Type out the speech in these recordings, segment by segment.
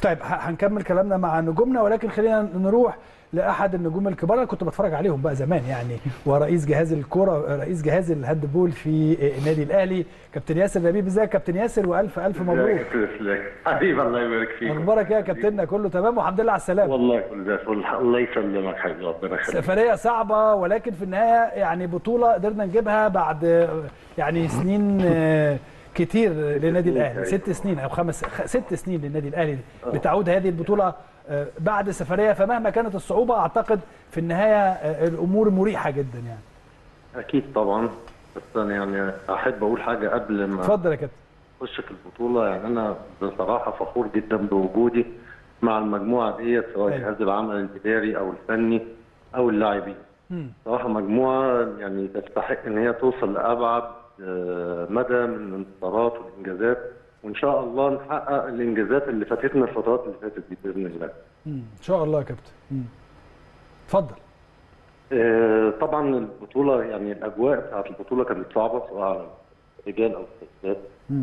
طيب هنكمل كلامنا مع نجومنا، ولكن خلينا نروح لاحد النجوم الكبار. انا كنت بتفرج عليهم بقى زمان يعني، ورئيس جهاز الكره، رئيس جهاز الهاندبول في النادي الاهلي، كابتن ياسر لبيب. ازيك يا كابتن ياسر؟ والف الف مبروك. حبيبي الله يبارك فيك. اخبارك ايه يا كابتننا؟ كله تمام والحمد لله على السلامه. والله كله زي الفل. الله يسلمك حبيبي، ربنا يخليك. سفريه صعبه، ولكن في النهايه يعني بطوله قدرنا نجيبها بعد يعني سنين كتير للنادي الاهلي. 6 سنين او 6 سنين للنادي الاهلي بتعود هذه البطوله بعد سفريه. فمهما كانت الصعوبه اعتقد في النهايه الامور مريحه جدا يعني. اكيد طبعا، بس انا يعني احب اقول حاجه قبل ما اتفضل يا كابتن. اخش في البطوله. يعني انا بصراحه فخور جدا بوجودي مع المجموعه ديت، سواء جهاز العمل الاداري او الفني او اللاعبين. صراحه مجموعه يعني تستحق ان هي توصل لابعد مدى من الانتصارات والانجازات، وان شاء الله نحقق الانجازات اللي فاتتنا الفترات اللي فاتت دي باذن الله. ان شاء الله يا كابتن. اتفضل. طبعا البطوله يعني الاجواء بتاعت البطوله كانت صعبه سواء على الرجال او السيدات.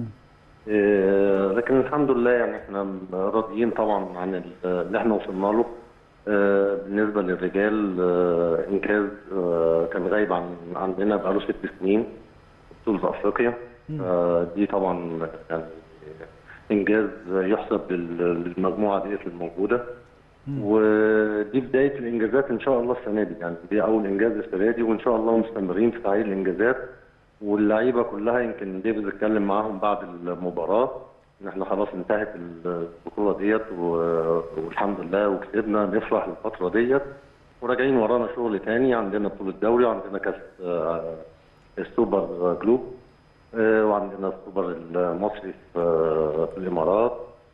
لكن الحمد لله يعني احنا راضيين طبعا عن اللي احنا وصلنا له. بالنسبه للرجال انجاز كان غايب عندنا بقاله 6 سنين، بطوله افريقيا. دي طبعا يعني انجاز يحسب للمجموعه ديت الموجوده، ودي بدايه الانجازات ان شاء الله السنه دي. يعني دي اول انجاز السنه دي، وان شاء الله مستمرين في تعيين الانجازات. واللعيبه كلها يمكن دي بنتكلم معاهم بعد المباراه ان احنا خلاص انتهت البطوله ديت والحمد لله وكسبنا، نفرح الفتره ديت وراجعين ورانا شغل تاني. عندنا بطوله دوري، وعندنا كاس السوبر جلوب، وعندنا السوبر المصري في الامارات،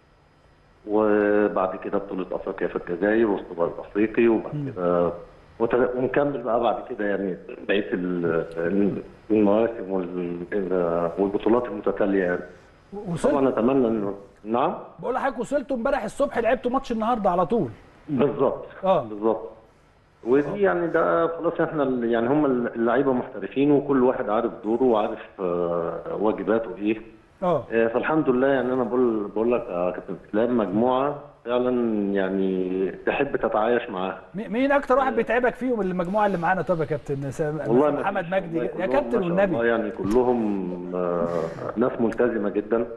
وبعد كده بطوله افريقيا في الجزائر والسوبر الافريقي، وبعد كده ونكمل بقى بعد كده يعني بقيه المواسم والبطولات المتتاليه يعني. طبعا نتمنى انه نعم. بقول لحضرتك وصلتوا امبارح الصبح، لعبتوا ماتش النهارده على طول. بالظبط. بالظبط. ودي يعني ده خلاص احنا يعني هم اللعيبه محترفين، وكل واحد عارف دوره وعارف واجباته ايه. فالحمد لله يعني انا بقول لك يا كابتن اسلام، مجموعه فعلا يعني تحب تتعايش معاها. مين اكتر واحد بيتعبك فيهم المجموعه اللي معانا؟ طب يا كابتن والله محمد مجدي يا كابتن والنبي. والله يعني كلهم ناس ملتزمه جدا.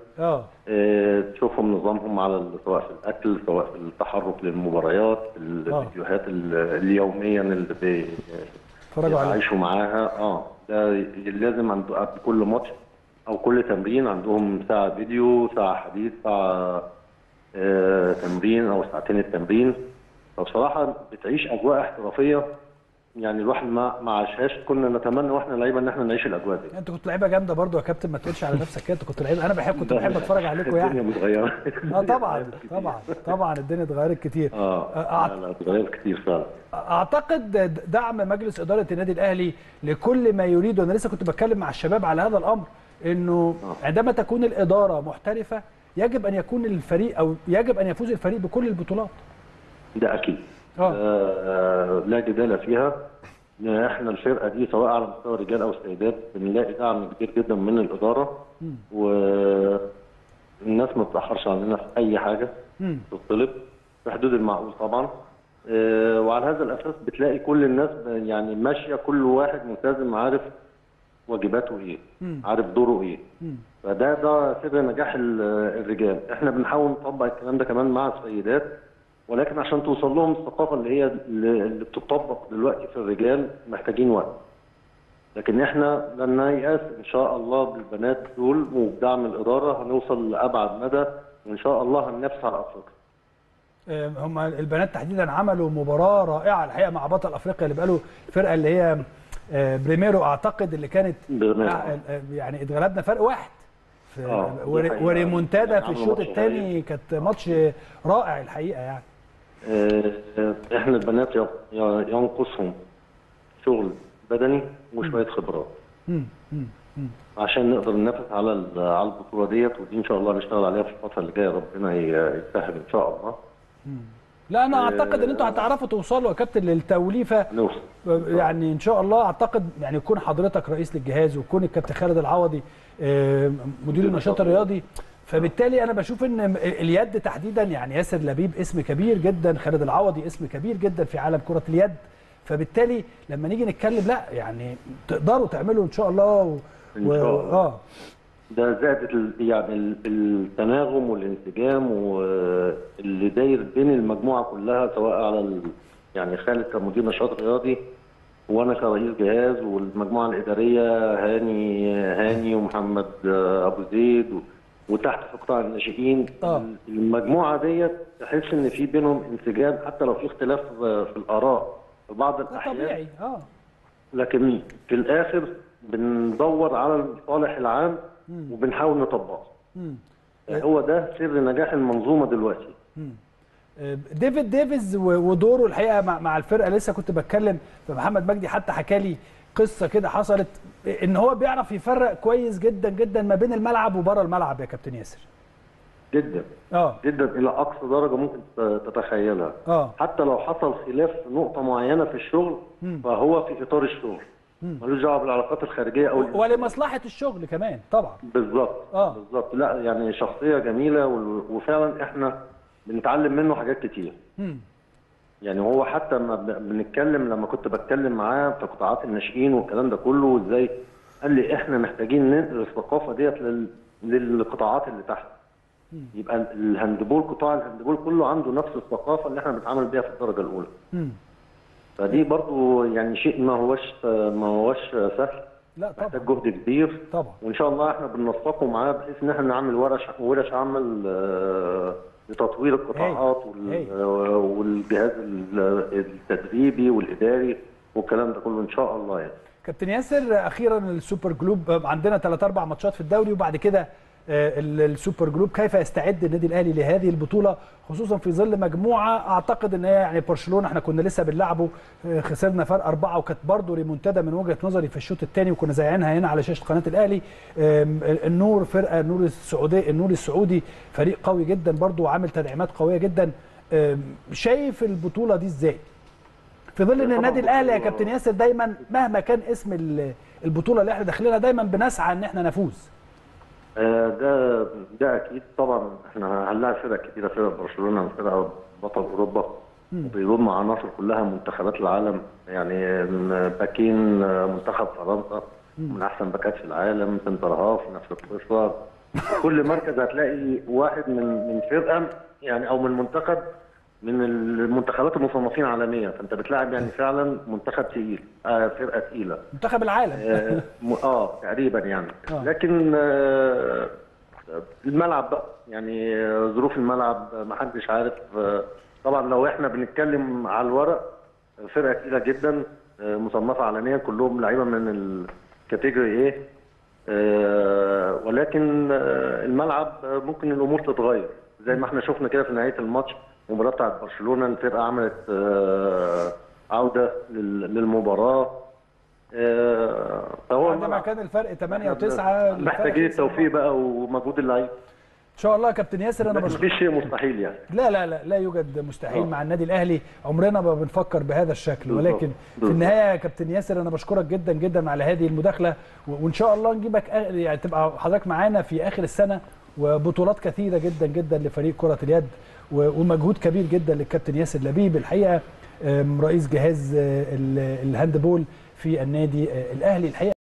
تشوفهم نظامهم على سواء في الاكل سواء في التحرك للمباريات، الفيديوهات اليوميا اللي بيعيشوا معاها. ده لازم عند كل ماتش او كل تمرين عندهم ساعه فيديو، ساعه حديث، ساعه تمرين او ساعتين التمرين. فبصراحه بتعيش اجواء احترافيه يعني الواحد ما عاشهاش. كنا نتمنى واحنا لعيبه ان احنا نعيش الاجواء دي. انت كنت لعيبه جامده برضو يا كابتن، ما تقولش على نفسك كده. انت كنت لعيبه، انا كنت بحب اتفرج عليكم يعني. الدنيا متغيره. طبعا الدنيا اتغيرت كتير. لا اتغيرت كتير فعلا. اعتقد دعم مجلس اداره النادي الاهلي لكل ما يريد، وانا لسه كنت بتكلم مع الشباب على هذا الامر، انه عندما تكون الاداره محترفه يجب ان يكون الفريق او يجب ان يفوز الفريق بكل البطولات. ده اكيد. لا جدال فيها. احنا الفرقه دي سواء على مستوى الرجال او السيدات بنلاقي دعم كبير جدا من الاداره، والناس ما بتاخرش عننا في اي حاجه تطلب في حدود المعقول طبعا. وعلى هذا الاساس بتلاقي كل الناس يعني ماشيه، كل واحد ملتزم عارف واجباته ايه، عارف دوره ايه. فده سر نجاح الرجال. احنا بنحاول نطبق الكلام ده كمان مع السيدات، ولكن عشان توصل لهم الثقافه اللي بتطبق دلوقتي في الرجال محتاجين وقت. لكن احنا لن نيأس ان شاء الله بالبنات دول، وبدعم الاداره هنوصل لابعد مدى، وان شاء الله هننافس على افريقيا. هم البنات تحديدا عملوا مباراه رائعه الحقيقه مع بطل افريقيا اللي بقاله الفرقه اللي هي بريميرو اعتقد، اللي كانت يعني اتغلبنا فرق واحد وريمونتادا في الشوط الثاني. كانت ماتش رائع الحقيقه يعني. احنا البنات ينقصهم شغل بدني وشويه خبرات عشان نقدر ننافس على البطوله ديت، ودي ان شاء الله نشتغل عليها في الفتره اللي جايه، ربنا يسهل ان شاء الله. لا انا اعتقد ان انتوا هتعرفوا توصلوا يا كابتن للتوليفه يعني ان شاء الله. اعتقد يعني يكون حضرتك رئيس للجهاز، ويكون الكابتن خالد العوضي مدير النشاط الرياضي، فبالتالي انا بشوف ان اليد تحديدا، يعني ياسر لبيب اسم كبير جدا، خالد العوضي اسم كبير جدا في عالم كره اليد. فبالتالي لما نيجي نتكلم لا يعني تقدروا تعملوا ان شاء الله ان شاء الله. ده زائد يعني التناغم والانسجام واللي داير بين المجموعه كلها، سواء على يعني خالد كمدير نشاط رياضي، وانا كرئيس جهاز، والمجموعه الاداريه هاني ومحمد ابو زيد، وتحت في قطاع الناشئين. المجموعه ديت تحس ان في بينهم انسجام، حتى لو في اختلاف في الاراء في بعض الاحيان طبيعي. لكن في الاخر بندور على المصالح العام وبنحاول نطبقه. هو ده سر نجاح المنظومه دلوقتي. ديفيد ديفيز ودوره الحقيقه مع الفرقه، لسه كنت بتكلم فمحمد مجدي حتى حكى لي قصه كده حصلت، ان هو بيعرف يفرق كويس جدا جدا ما بين الملعب وبره الملعب يا كابتن ياسر. جدا جدا الى اقصى درجه ممكن تتخيلها. حتى لو حصل خلاف في نقطه معينه في الشغل فهو في اطار الشغل، ملوش دعوه بالعلاقات الخارجيه او ولمصلحه الشغل كمان طبعا. بالظبط. بالظبط. لا يعني شخصيه جميله، وفعلا احنا بنتعلم منه حاجات كتير. يعني هو حتى ما بنتكلم، لما كنت بتكلم معاه في قطاعات الناشئين والكلام ده كله وازاي، قال لي احنا محتاجين ننقل الثقافه ديت للقطاعات اللي تحت. يبقى الهاندبول، قطاع الهاندبول كله عنده نفس الثقافه اللي احنا بنتعامل بيها في الدرجه الاولى. فدي برضو يعني شيء ما هوش سهل. لا طبعا، محتاج جهد كبير طبعا. وان شاء الله احنا بننسقه معاه بحيث ان احنا نعمل ورش عمل لتطوير القطاعات والجهاز التدريبي والاداري والكلام ده كله ان شاء الله. يعني كابتن ياسر، اخيرا السوبر جلوب، عندنا 3-4 ماتشات في الدوري وبعد كده السوبر جلوب. كيف يستعد النادي الاهلي لهذه البطوله، خصوصا في ظل مجموعه اعتقد ان هي يعني برشلونه احنا كنا لسه بنلعبه خسرنا فرق 4 وكانت برضه ريمونتادا من وجهه نظري في الشوط الثاني وكنا زايعينها هنا على شاشه قناه الاهلي. النور، فرقه النور السعودي، النور السعودي فريق قوي جدا برضه وعامل تدعيمات قويه جدا. شايف البطوله دي ازاي في ظل ان النادي الاهلي يا كابتن ياسر دايما مهما كان اسم البطوله اللي احنا داخلينها دايما بنسعى ان احنا نفوز؟ ده اكيد طبعا. احنا هنلاعب فرق كتيره، فرق برشلونه، فرق بطل اوروبا، وبيضم عناصر كلها منتخبات العالم. يعني باكين منتخب فرنسا من احسن باكات في العالم، سنتر هاف نفس القصه. كل مركز هتلاقي واحد من فرقه يعني او من منتخب من المنتخبات المصنفين عالميا، فانت بتلاعب يعني فعلا منتخب تقيل، فرقه تقيله، منتخب العالم. تقريبا يعني. لكن الملعب بقى، يعني ظروف الملعب ما حدش عارف. طبعا لو احنا بنتكلم على الورق، فرقه تقيله جدا مصنفه عالميا، كلهم لعيبه من الكاتيجوري ايه، ولكن الملعب ممكن الامور تتغير زي ما احنا شفنا كده في نهايه الماتش. المباراه بتاعت برشلونه، الفرقه عملت عوده للمباراه، فهو عندما كان الفرق 8 و9 محتاجين التوفيق بقى ومجهود اللعيبه ان شاء الله. كابتن ياسر انا مفيش شيء مستحيل يعني. لا يوجد مستحيل مع النادي الاهلي، عمرنا ما بنفكر بهذا الشكل. ولكن في النهايه يا كابتن ياسر انا بشكرك جدا جدا على هذه المداخله، وان شاء الله نجيبك يعني تبقى حضرتك معانا في اخر السنه، وبطولات كثيره جدا جدا لفريق كره اليد، ومجهود كبير جدا للكابتن ياسر لبيب الحقيقه، رئيس جهاز الهاندبول في النادي الاهلي الحقيقه.